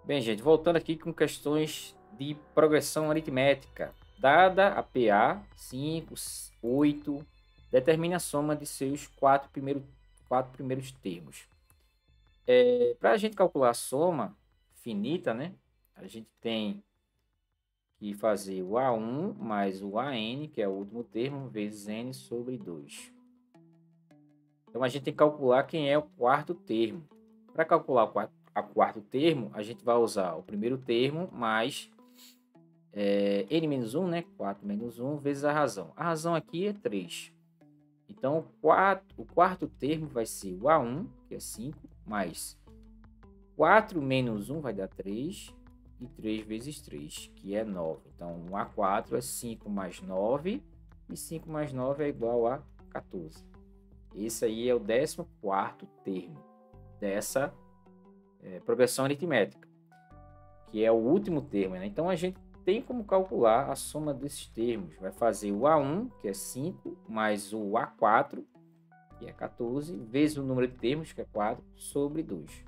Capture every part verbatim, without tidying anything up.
Bem, gente, voltando aqui com questões de progressão aritmética. Dada a P A cinco, oito, determine a soma de seus quatro primeiros, quatro primeiros termos. É, Para a gente calcular a soma finita, né? A gente tem que fazer o A um mais o A N, que é o último termo, vezes N sobre dois. Então, a gente tem que calcular quem é o quarto termo. Para calcular o quarto, a quarto termo, a gente vai usar o primeiro termo mais é, N menos um, né? quatro menos um, vezes a razão. A razão aqui é três. Então, o quarto, o quarto termo vai ser o A um, que é cinco, mais quatro menos um vai dar três, e três vezes três, que é nove. Então, o A quatro é cinco mais nove, e cinco mais nove é igual a quatorze. Esse aí é o décimo quarto termo dessa é, progressão aritmética, que é o último termo, né? Então, a gente tem como calcular a soma desses termos. Vai fazer o A um, que é cinco, mais o A quatro, que é quatorze, vezes o número de termos, que é quatro, sobre dois.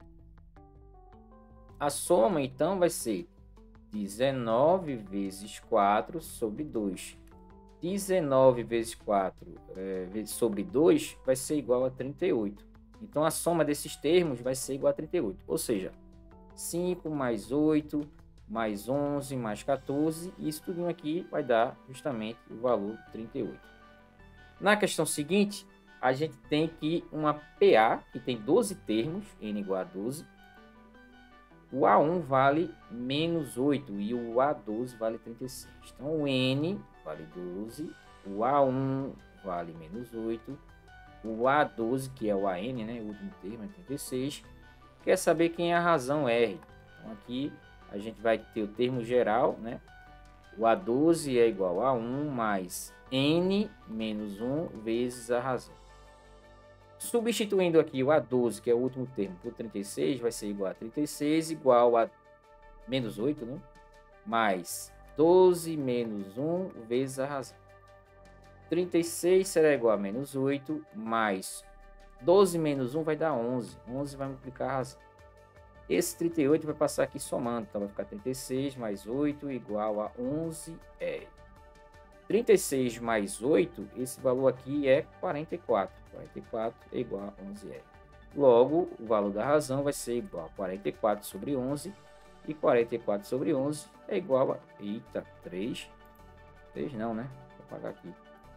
A soma, então, vai ser dezenove vezes quatro sobre dois. dezenove vezes quatro é, sobre dois vai ser igual a trinta e oito. Então, a soma desses termos vai ser igual a trinta e oito. Ou seja, cinco mais oito mais onze mais quatorze, e isso tudo aqui vai dar justamente o valor trinta e oito. Na questão seguinte, a gente tem aqui uma P A, que tem doze termos, N igual a doze. O A um vale menos oito e o A doze vale trinta e seis. Então, o N vale doze, o A um vale menos oito, o A doze, que é o A N, né, o último termo, é trinta e seis. Quer saber quem é a razão R? Então, aqui a gente vai ter o termo geral, né? O A doze é igual a um mais N menos um vezes a razão. Substituindo aqui o A doze, que é o último termo, por trinta e seis, vai ser igual a trinta e seis igual a menos oito, né? Mais doze menos um vezes a razão. trinta e seis será igual a menos oito, mais doze menos um vai dar onze. onze vai multiplicar a razão. Esse trinta e oito vai passar aqui somando, então vai ficar trinta e seis mais oito igual a onze R. trinta e seis mais oito, esse valor aqui é quarenta e quatro. quarenta e quatro é igual a onze R. Logo, o valor da razão vai ser igual a quarenta e quatro sobre onze, e quarenta e quatro sobre onze é igual a... Eita, três. três não, né? Vou apagar aqui.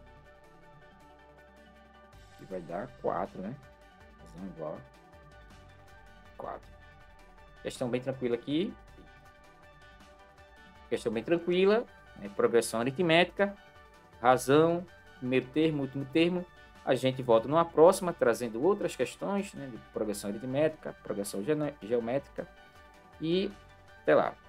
E vai dar quatro, né? Razão igual a quatro. Questão bem tranquila aqui. Questão bem tranquila. Né? Progressão aritmética. Razão, primeiro termo, último termo. A gente volta numa próxima, trazendo outras questões, né, de progressão aritmética, progressão geométrica. E até lá.